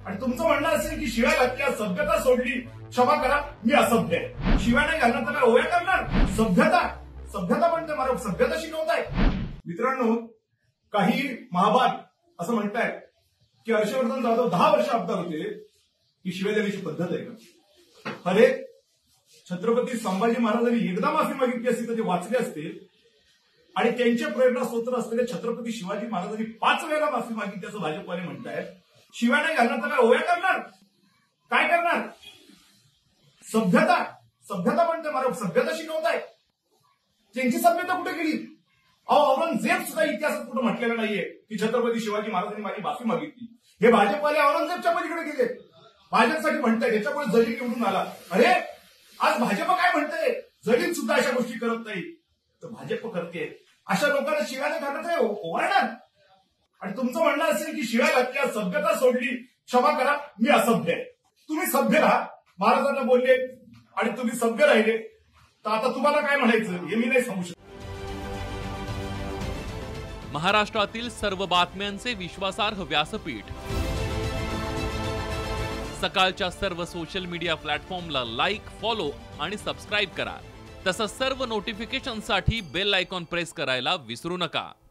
आणि तुमचं म्हणणं असेल की शिव्या घातल्या, सभ्यता सोडली, क्षमा करा मी असभ्य आहे. शिव्या नाही घालणार तर काय ओव्या करणार? सभ्यता म्हणते मला सभ्यता शिकवताय. मित्रांनो, काही महाभाग असं म्हणतायत की हर्षवर्धन जाधव 10 वर्ष आमदार होते ही शिव्या देण्याची पद्धत आहे का? अरे, छत्रपती संभाजी महाराजांनी एकदा माफी मागितली असती तर ते वाचले असते आणि त्यांचे प्रेरणास्रोत असलेले छत्रपती शिवाजी महाराजांनी 5 वेळा माफी मागितली असं भाजपवाले म्हणतायत. शिव्या नाही घालणार तर काय ओव्या करणार? काय करणार? सभ्यता म्हणते मला सभ्यता शिकवताय. त्यांची सभ्यता कुठे गेली? औरंगजेब सुद्धा इतिहासात कुठं म्हटलेलं नाहीये की छत्रपती शिवाजी महाराजांनी माझी माफी मागितली. हे भाजपवाले औरंगजेबच्या पलीकडे गेले. भाजपसाठी म्हणताय त्याच्यामुळे जलील निवडून आला. अरे, आज भाजप काय म्हणते? जलील सुद्धा अशा गोष्टी करत नाही तर भाजप करते. अशा लोकांना शिव्या नाही घालत आहे ओरडणार. आणि तुमचं म्हणणं असेल की शिव्या घातल्या, सभ्यता सोडली, क्षमा करा मी असभ्य आहे. तुम्ही सभ्य राहा. महाराजांना बोलले आणि तुम्ही सभ्य राहिले तर आता तुम्हाला काय म्हणायचं हे मी नाही सांगू शकत. महाराष्ट्रातील सर्व बातम्यांचे विश्वासार्ह व्यासपीठ. सकाळच्या सर्व सोशल मीडिया प्लॅटफॉर्मला लाईक, फॉलो आणि सबस्क्राईब करा. तसंच सर्व नोटिफिकेशनसाठी बेल आयकॉन प्रेस करायला विसरू नका.